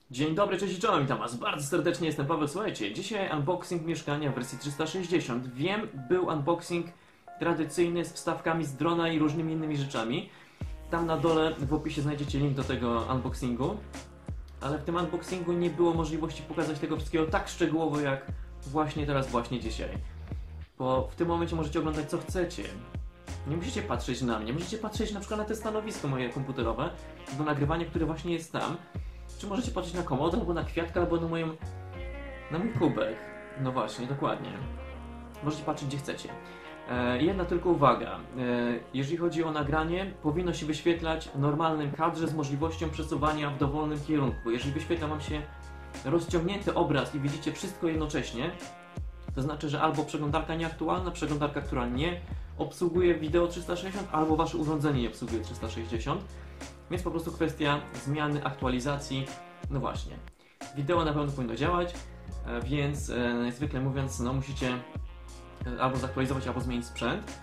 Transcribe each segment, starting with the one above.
Dzień dobry, cześć i czołem, witam was bardzo serdecznie, jestem Paweł. Słuchajcie, dzisiaj unboxing mieszkania w wersji 360. Wiem, był unboxing tradycyjny z wstawkami z drona i różnymi innymi rzeczami. Tam na dole w opisie znajdziecie link do tego unboxingu. Ale w tym unboxingu nie było możliwości pokazać tego wszystkiego tak szczegółowo jak właśnie teraz, właśnie dzisiaj. Bo w tym momencie możecie oglądać co chcecie. Nie musicie patrzeć na mnie, możecie patrzeć na przykład na te stanowisko moje komputerowe do nagrywania, które właśnie jest tam. Czy możecie patrzeć na komodę, albo na kwiatka, albo na mój kubek. No właśnie, dokładnie. Możecie patrzeć gdzie chcecie. Jedna tylko uwaga. Jeżeli chodzi o nagranie, powinno się wyświetlać w normalnym kadrze z możliwością przesuwania w dowolnym kierunku. Jeżeli wyświetla wam się rozciągnięty obraz i widzicie wszystko jednocześnie, to znaczy, że albo przeglądarka nieaktualna, przeglądarka, która nie obsługuje wideo 360, albo wasze urządzenie nie obsługuje 360. Więc po prostu kwestia zmiany, aktualizacji. No właśnie. Wideo na pewno powinno działać, więc zwykle mówiąc, no musicie albo zaktualizować, albo zmienić sprzęt.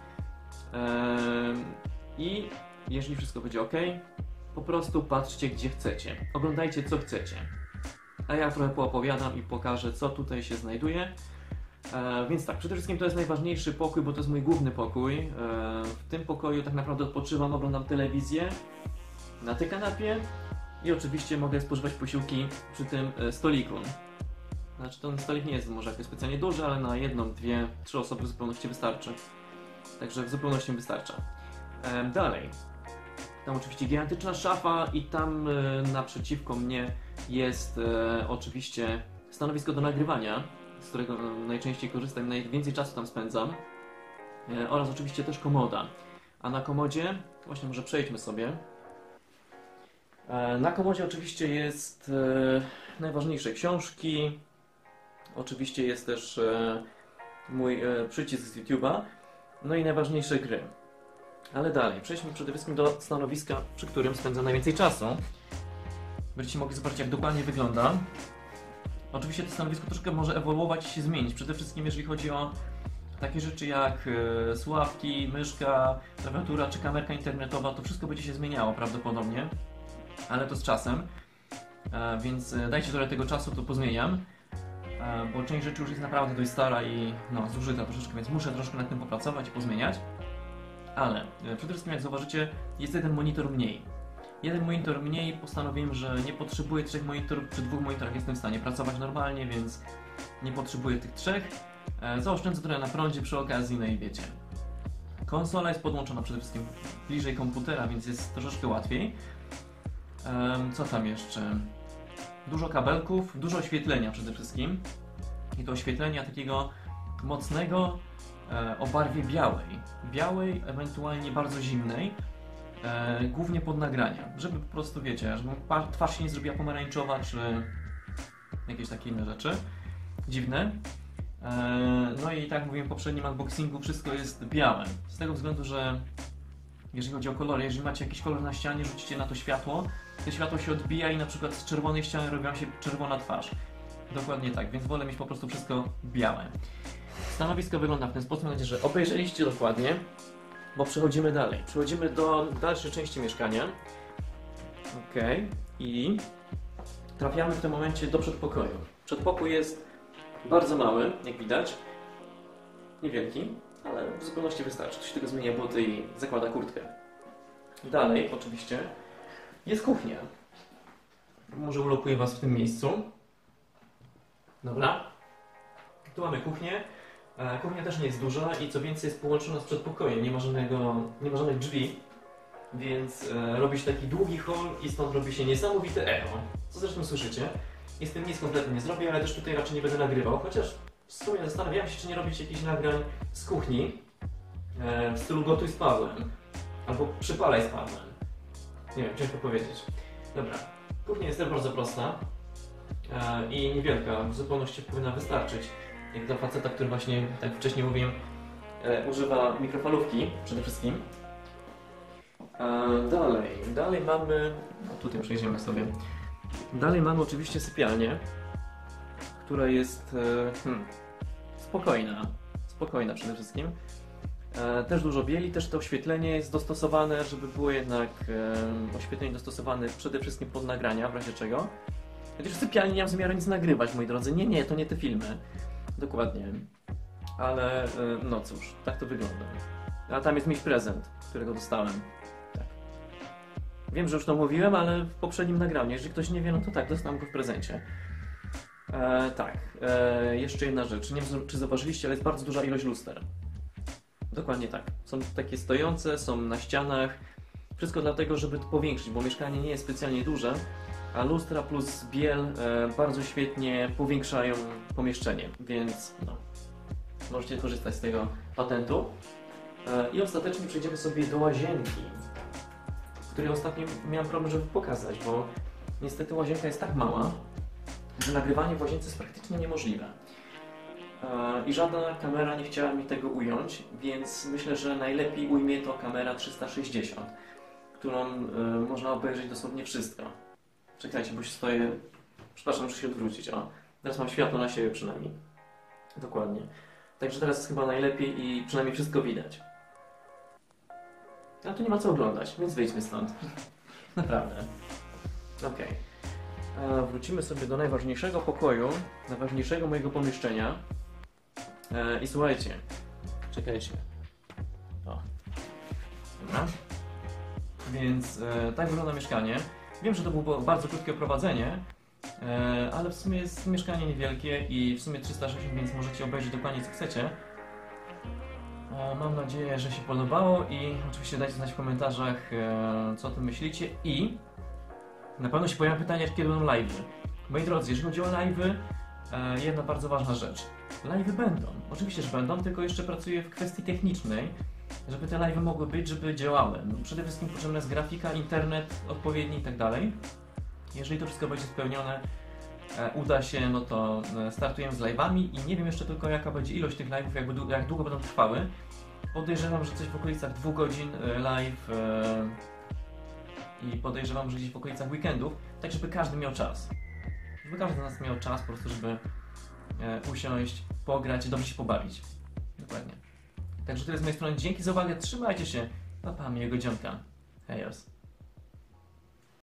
I jeżeli wszystko będzie ok, po prostu patrzcie gdzie chcecie. Oglądajcie co chcecie. A ja trochę poopowiadam i pokażę co tutaj się znajduje. Więc tak, przede wszystkim to jest najważniejszy pokój, bo to jest mój główny pokój. W tym pokoju tak naprawdę odpoczywam, oglądam telewizję na tej kanapie i oczywiście mogę spożywać posiłki przy tym stoliku. Znaczy ten stolik nie jest może jakoś specjalnie duży, ale na jedną, dwie, trzy osoby w zupełności wystarczy. Także w zupełności wystarcza. Dalej. Tam oczywiście gigantyczna szafa i tam naprzeciwko mnie jest oczywiście stanowisko do nagrywania, z którego najczęściej korzystam, najwięcej czasu tam spędzam. Oraz oczywiście też komoda. A na komodzie, właśnie może przejdźmy sobie. Na komodzie oczywiście jest najważniejsze książki, oczywiście jest też mój przycisk z YouTube'a, no i najważniejsze gry. Ale dalej, przejdźmy przede wszystkim do stanowiska, przy którym spędzam najwięcej czasu. Będziecie mogli zobaczyć jak dokładnie wygląda. Oczywiście to stanowisko troszkę może ewoluować i się zmienić, przede wszystkim jeżeli chodzi o takie rzeczy jak słuchawki, myszka, klawiatura czy kamerka internetowa, to wszystko będzie się zmieniało prawdopodobnie. Ale to z czasem, więc dajcie trochę tego czasu, to pozmieniam, bo część rzeczy już jest naprawdę dość stara i no, zużyta troszeczkę, więc muszę troszkę nad tym popracować i pozmieniać. Ale przede wszystkim jak zauważycie, jest jeden monitor mniej. Jeden monitor mniej, postanowiłem, że nie potrzebuję trzech monitorów, przy dwóch monitorach jestem w stanie pracować normalnie, więc nie potrzebuję tych trzech. Zaoszczędzę trochę na prądzie przy okazji, no i wiecie. Konsola jest podłączona przede wszystkim bliżej komputera, więc jest troszeczkę łatwiej. Co tam jeszcze? Dużo kabelków, dużo oświetlenia przede wszystkim. I to oświetlenia takiego mocnego o barwie białej. Białej, ewentualnie bardzo zimnej. Głównie pod nagrania. Żeby po prostu, wiecie, żeby twarz się nie zrobiła pomarańczowa, czy jakieś takie inne rzeczy. Dziwne. No i tak jak mówiłem w poprzednim unboxingu, wszystko jest białe. Z tego względu, że jeżeli chodzi o kolory, jeżeli macie jakiś kolor na ścianie, rzucicie na to światło się odbija i na przykład z czerwonej ściany robi wam się czerwona twarz. Dokładnie tak, więc wolę mieć po prostu wszystko białe. Stanowisko wygląda w ten sposób, mam nadzieję, że obejrzeliście dokładnie, bo przechodzimy dalej. Przechodzimy do dalszej części mieszkania. Ok, i trafiamy w tym momencie do przedpokoju. Przedpokój jest bardzo mały, jak widać. Niewielki, ale w zupełności wystarczy. Tu się tylko zmienia buty i zakłada kurtkę. Dalej, oczywiście, jest kuchnia. Może ulokuję was w tym miejscu. Dobra. Tu mamy kuchnię. Kuchnia też nie jest duża i co więcej jest połączona z przedpokojem. Nie ma żadnych drzwi. Więc robi się taki długi hol i stąd robi się niesamowite echo. Co zresztą słyszycie. I z tym nic kompletnie nie zrobię, ale też tutaj raczej nie będę nagrywał. Chociaż w sumie zastanawiałem się, czy nie robić jakichś nagrań z kuchni. W stylu gotuj z Pawłem. Albo przypalaj z Pawłem. Nie wiem, ciężko powiedzieć. Dobra, kuchnia jest też bardzo prosta i niewielka, w zupełności powinna wystarczyć. Jak dla faceta, który właśnie, tak wcześniej mówiłem, używa mikrofalówki przede wszystkim. Dalej mamy, no tutaj przejdziemy sobie. Dalej mamy oczywiście sypialnię, która jest spokojna przede wszystkim. Też dużo bieli, też to oświetlenie jest dostosowane, żeby było jednak oświetlenie dostosowane przede wszystkim pod nagrania, w razie czego. Chociaż w sypialni nie mam zamiaru nic nagrywać, moi drodzy. Nie, to nie te filmy. Dokładnie. Ale no cóż, tak to wygląda. A tam jest mój prezent, którego dostałem. Tak. Wiem, że już to mówiłem, ale w poprzednim nagraniu. Jeżeli ktoś nie wie, no to tak, dostałem go w prezencie. Tak, jeszcze jedna rzecz. Nie wiem, czy zauważyliście, ale jest bardzo duża ilość luster. Dokładnie tak. Są takie stojące, są na ścianach. Wszystko dlatego, żeby to powiększyć, bo mieszkanie nie jest specjalnie duże, a lustra plus biel bardzo świetnie powiększają pomieszczenie, więc no, możecie korzystać z tego patentu. I ostatecznie przejdziemy sobie do łazienki, której ostatnio miałem problem, żeby pokazać, bo niestety łazienka jest tak mała, że nagrywanie w łazience jest praktycznie niemożliwe. I żadna kamera nie chciała mi tego ująć, więc myślę, że najlepiej ujmie to kamera 360, którą można obejrzeć dosłownie wszystko. Czekajcie, bo się stoję... Przepraszam, muszę się odwrócić. O, teraz mam światło na siebie przynajmniej. Dokładnie. Także teraz jest chyba najlepiej i przynajmniej wszystko widać. Ale tu nie ma co oglądać, więc wyjdźmy stąd. Naprawdę. Okej. Wrócimy sobie do najważniejszego pokoju, najważniejszego mojego pomieszczenia. I słuchajcie. Czekajcie. O. Dobra. Więc tak wygląda mieszkanie. Wiem, że to było bardzo krótkie oprowadzenie, ale w sumie jest mieszkanie niewielkie i w sumie 360, więc możecie obejrzeć dokładnie co chcecie. Mam nadzieję, że się podobało i oczywiście dajcie znać w komentarzach, co o tym myślicie i na pewno się pojawią pytania, kiedy będą live'y. Moi drodzy, jeżeli chodzi o live'y, jedna bardzo ważna rzecz. Live'y będą, oczywiście, że będą, tylko jeszcze pracuję w kwestii technicznej, żeby te live'y mogły być, żeby działały. Przede wszystkim potrzebna jest grafika, internet odpowiedni i tak dalej. Jeżeli to wszystko będzie spełnione, uda się, no to startujemy z live'ami i nie wiem jeszcze tylko jaka będzie ilość tych live'ów, jak długo będą trwały. Podejrzewam, że coś w okolicach 2 godzin live i podejrzewam, że gdzieś w okolicach weekendów, tak żeby każdy miał czas. Żeby każdy z nas miał czas po prostu, żeby usiąść, pograć i dobrze się pobawić. Dokładnie. Także to jest z mojej strony. Dzięki za uwagę, trzymajcie się. Pa, miłego dzionka. Hejos.